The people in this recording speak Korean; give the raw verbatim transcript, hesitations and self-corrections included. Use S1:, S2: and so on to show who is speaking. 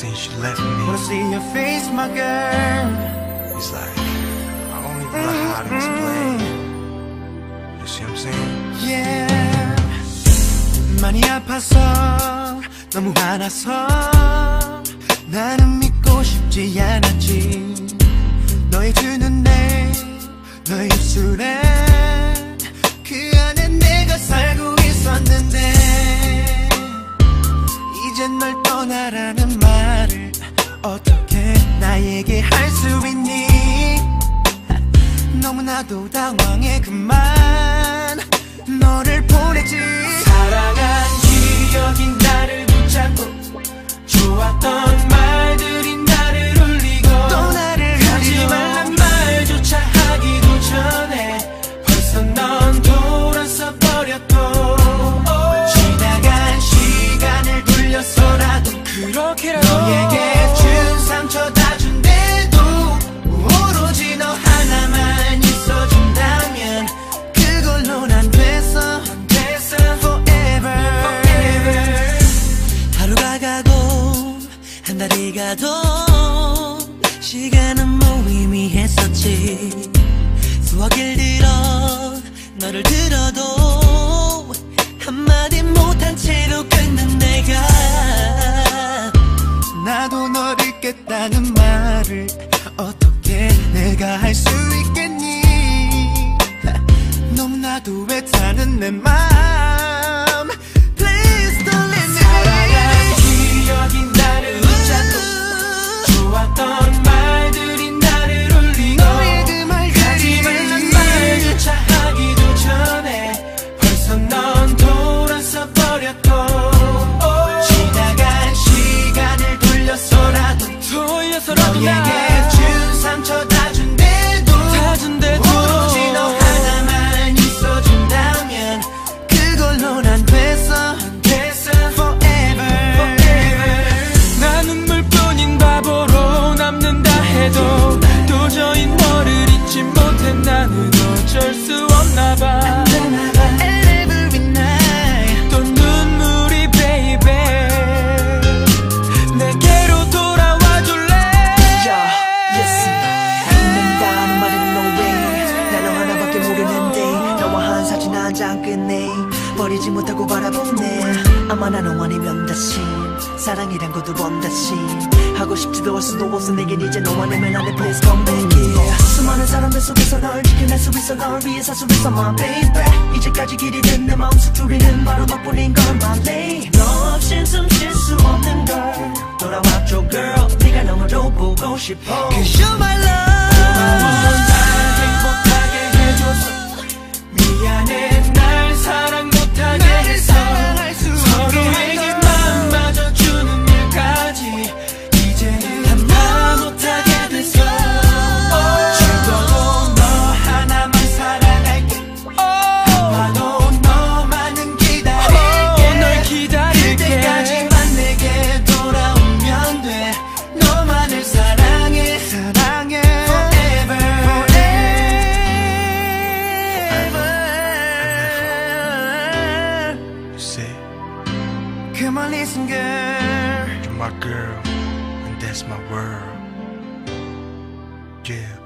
S1: since you left me.
S2: Wanna see your face, my girl.
S1: It's like I don't even know how to explain. You see what I'm saying?
S2: Yeah. 많이 아파서 너무 화나서 나는 믿고 싶지 않았지. 너의 두 눈에 너의 입술에 그 안에 내가 살고 있었는데 이젠 널 떠나라는 말을 어떻게 나에게 할 수 있니? 너무나도 당황해 그만 너를 보냈지. 사랑한 기억이 나를 붙잡고 좋았던 말들이 나를 울리고 또 나를 하지 말란 말조차 하기도 전에 벌써 넌 돌아서 버렸고 지나간 시간을 돌려서라도 그렇게라도 너에게 준 상처 다 준대도 오로지 너 하나만 있어준다면 그걸로 난 됐어 forever. 하루가 가고 한 달이 가도 시간은 무의미했었지. 수화기를 들어 너를 들어도 한마디 못한 채로 끊는 내가 나도 너를 잊겠다는 말을 어떻게 내가 할 수 있겠니? 너무나도 애타는 내 맘 Please don't let me 사랑한 기억이 나를 붙잡고 좋았던 말들이 나를 울리고 너의 그 말들이 하지 말란 말조차 하기도 전에 벌써 넌 돌아서 버렸고 지나간 시간을 돌려서라도 돌려서라도 너에게 준 상처 다 준대도 다 준대도 오로지 너 하나만 있어준다면 그걸로 난 됐어 됐어 forever forever.
S3: 나 눈물뿐인 바보로 남는다 해도 도저히 너를 잊지 못해. 나는 어쩔 수 없나 봐.
S2: Every night
S3: 또 눈물이 baby 내게로 돌아와 줄래?
S4: Yeah, listen. 믿는다는 말은 no way. 나 너 하나밖에 모르는데 너와 한 사진 한 장 끝내 버리지 못하고 바라보네. 아마 나 너 아니면 다시 사랑이란 것도 번 다시 하고 싶지도 할 수도 없어. 내겐 이제 너와 내면 안돼. Please come back yeah. 수많은 사람들 속에서 널 지켜낼 수 있어. 널 위해 살 수 있어 my baby. 이제까지 길이 된 내 마음속 줄이는 바로 너뿐인 걸 my lady. 너 없인 숨 쉴 수 없는 걸 돌아와줘 girl. 네가 너무도 보고 싶어
S2: Cause you're my love
S3: 날 행복하게 해줘서 미안해. 날 사랑 못하게 해서 서로에게 마음마저 주는 일까지 이제는 다 못하게 됐어.
S2: 죽어도 너 하나만 사랑할게. 아마도 너만은 기다릴게.
S3: 널 기다릴게.
S2: 그때까지만 내게 돌아오면 돼. 너만을 사랑해 사랑해 forever forever.
S1: You say
S2: Come on listen girl.
S1: you're my girl, and that's my world. Yeah.